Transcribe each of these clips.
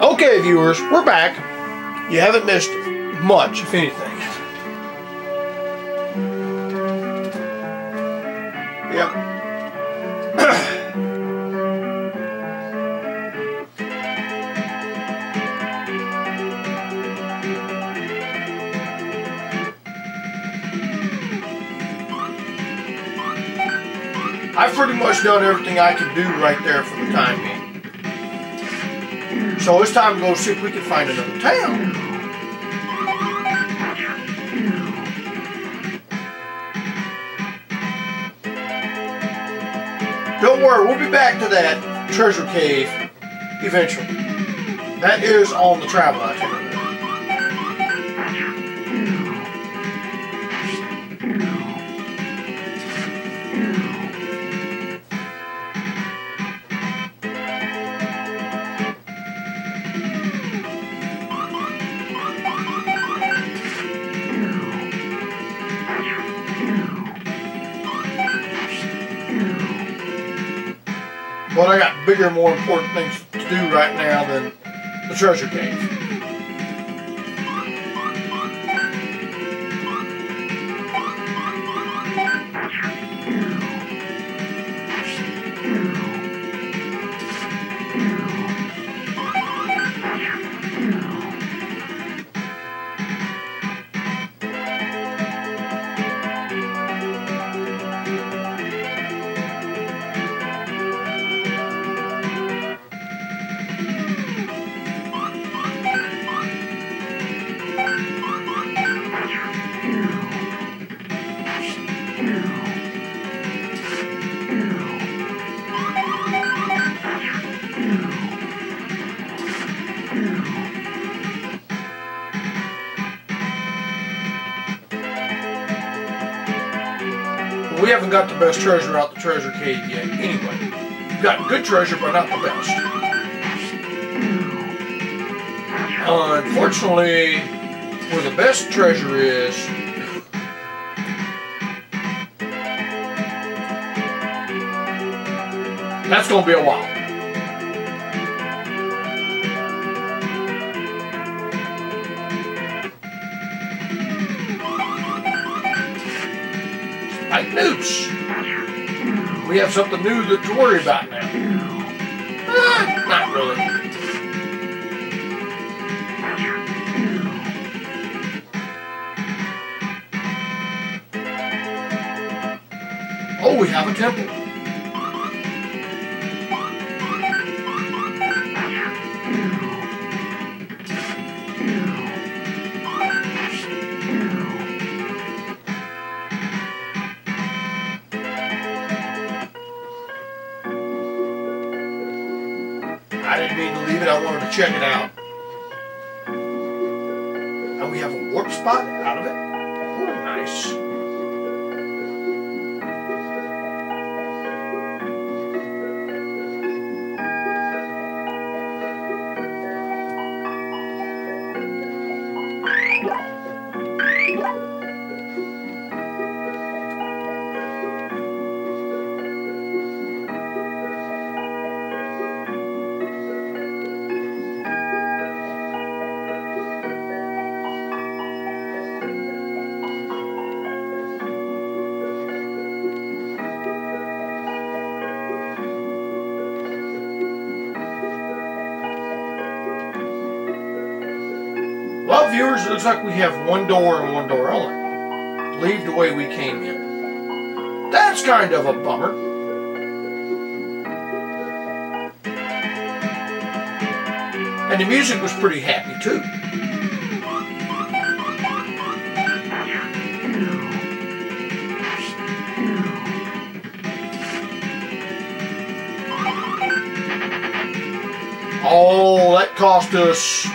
Okay, viewers, we're back. You haven't missed much, if anything. Yep. I've pretty much done everything I can do right there for the time being. So it's time to go see if we can find another town. Don't worry, we'll be back to that treasure cave eventually. That is on the travel itinerary. But I got bigger, more important things to do right now than the treasure cave. We haven't got the best treasure out the treasure cave yet anyway. We've got good treasure, but not the best. Unfortunately, where the best treasure is, that's going to be a while. Like news. We have something new to worry about now. Not really. Oh, we have a temple. I didn't mean to leave it, I wanted to check it out. And we have a warp spot out of it. Oh, nice. Well, viewers, it looks like we have one door and one door only. Leave the way we came in. That's kind of a bummer. And the music was pretty happy, too. Oh, that cost us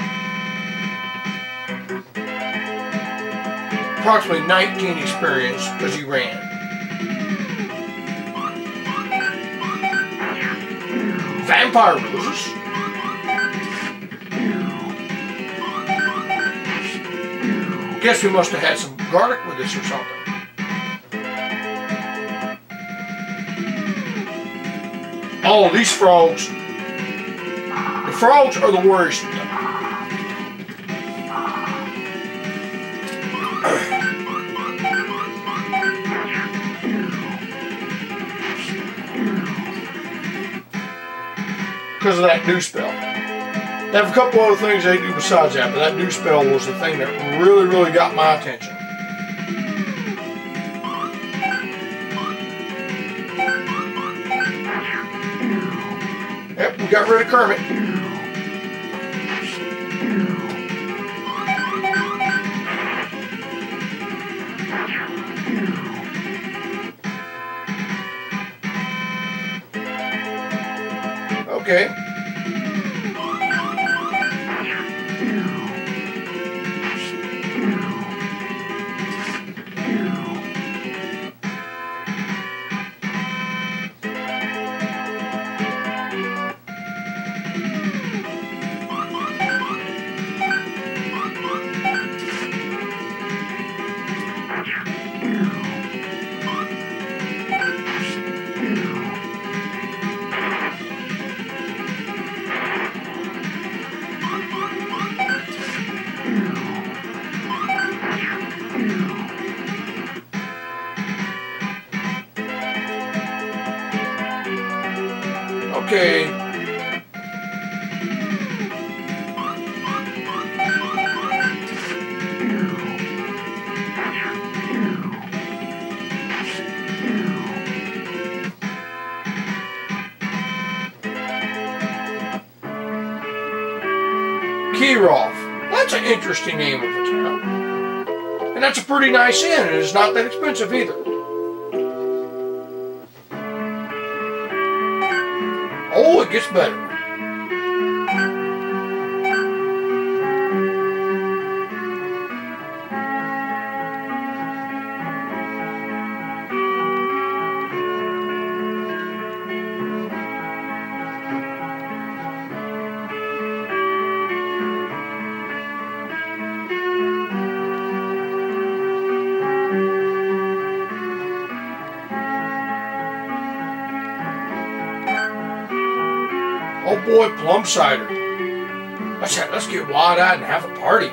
approximately 19 experience because he ran. Vampire roses. Guess we must have had some garlic with this or something. Oh, these frogs. The frogs are the worrisome thing. Because of that dew spell. They have a couple other things they do besides that, but that dew spell was the thing that really, really got my attention. Yep, we got rid of Kermit. Okay. Okay. Kirov. That's an interesting name of a town. And that's a pretty nice inn, and it's not that expensive either. Oh, it gets better. Oh boy, plum cider. Let's get wide-eyed and have a party.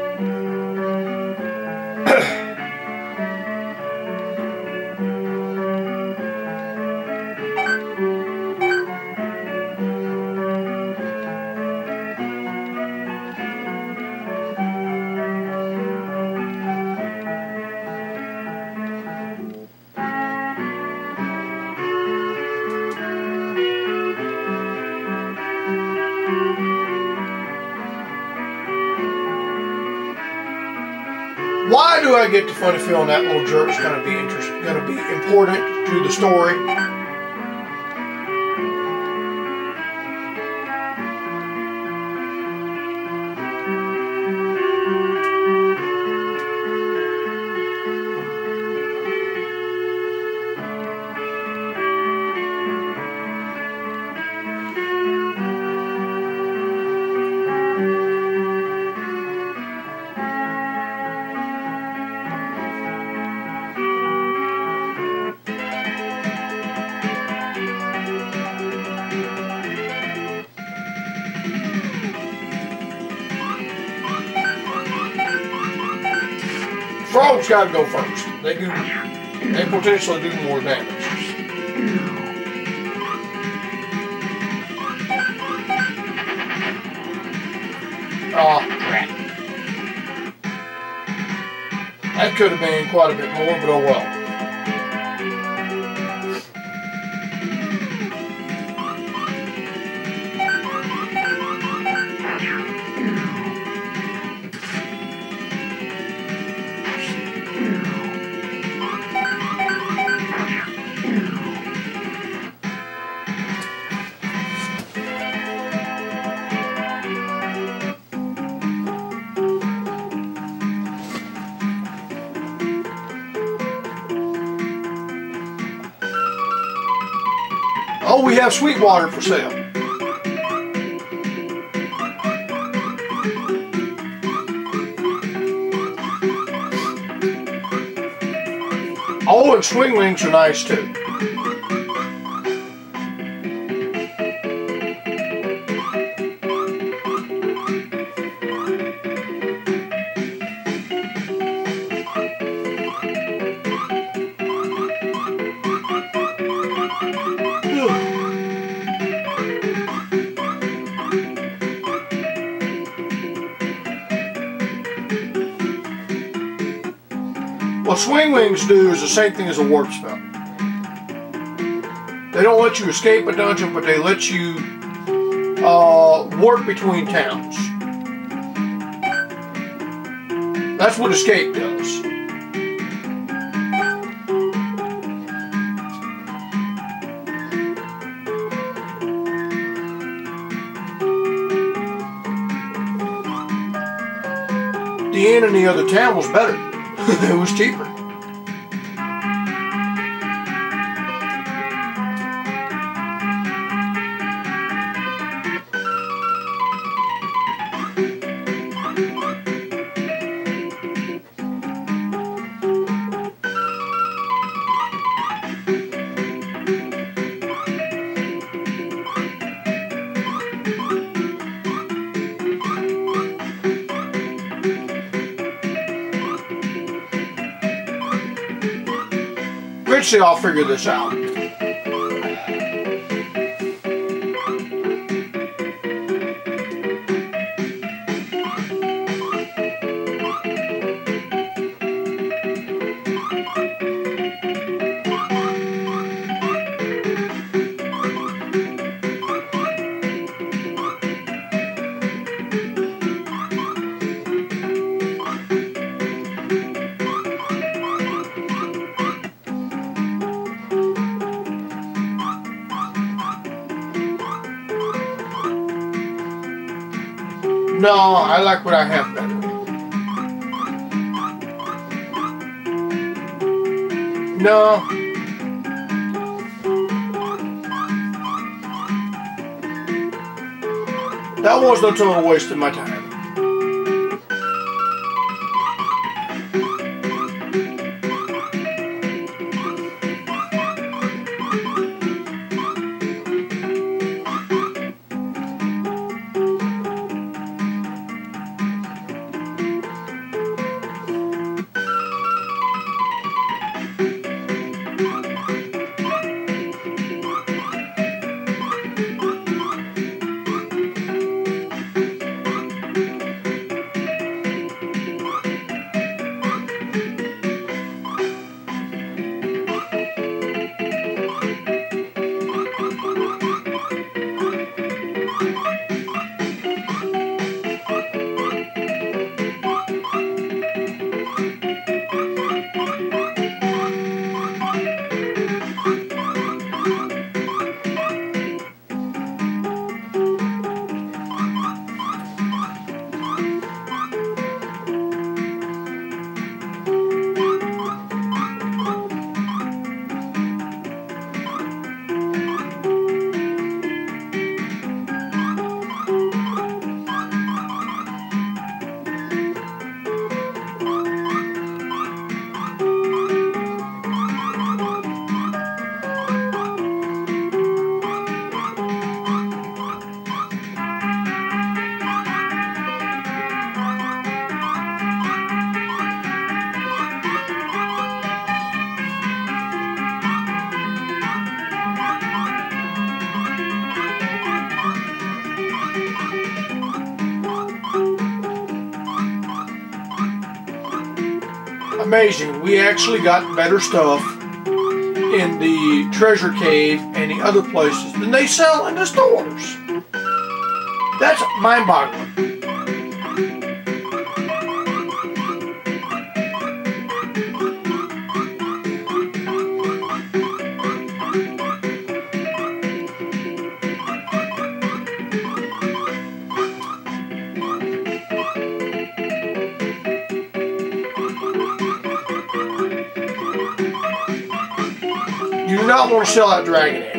Why do I get the funny feeling that little jerk's going to be important to the story? Frogs got to go first. They potentially do more damage. Oh, crap. That could have been quite a bit more, but oh well. Oh, we have Sweetwater for sale. Oh, and swing wings are nice too. What swing wings do is the same thing as a warp spell. They don't let you escape a dungeon, but they let you warp between towns. That's what escape does. The inn in the other town was better. It was cheaper. Eventually I'll figure this out. No, I like what I have better. No. That was no total waste of my time. Amazing, we actually got better stuff in the treasure cave and the other places than they sell in the stores. That's mind-boggling. You do not want to sell that dragon egg.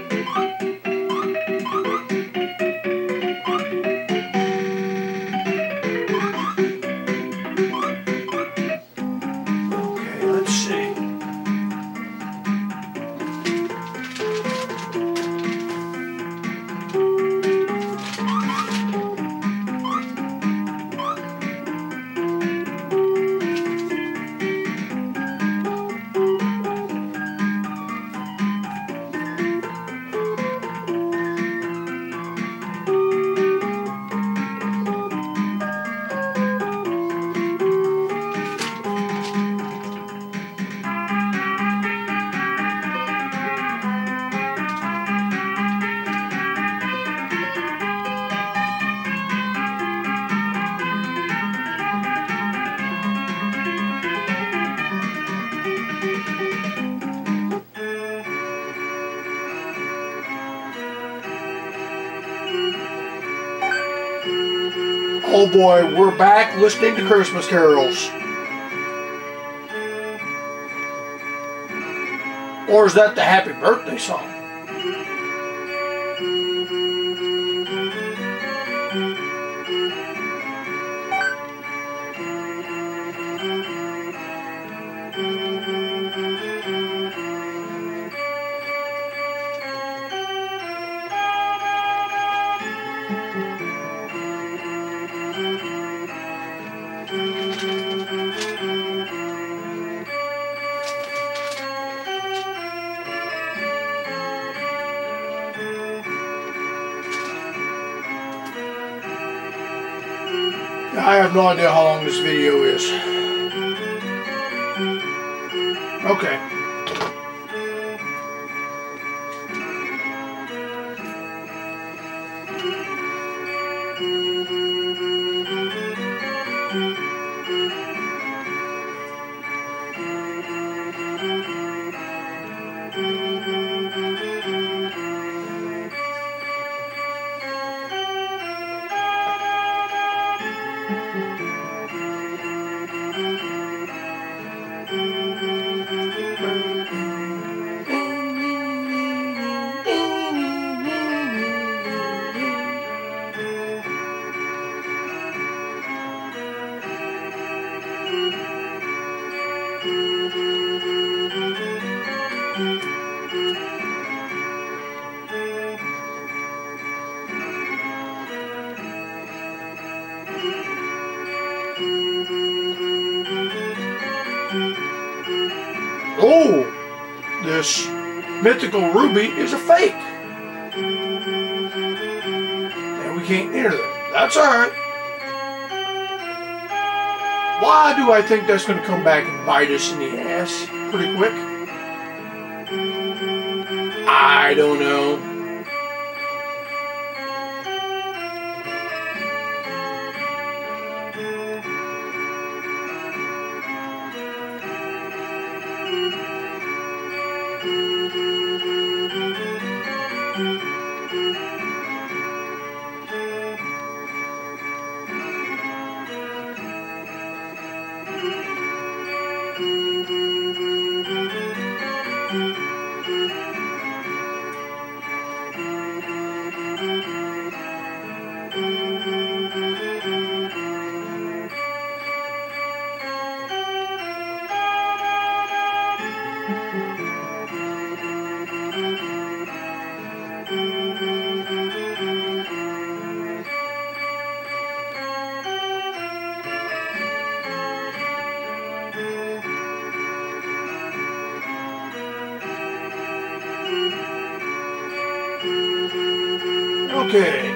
Okay, let's see. Oh boy, we're back listening to Christmas carols. Or is that the happy birthday song? I have no idea how long this video is. Okay. Oh, this mythical ruby is a fake. And we can't enter that. That's alright. Why do I think that's going to come back and bite us in the ass pretty quick? I don't know. Okay.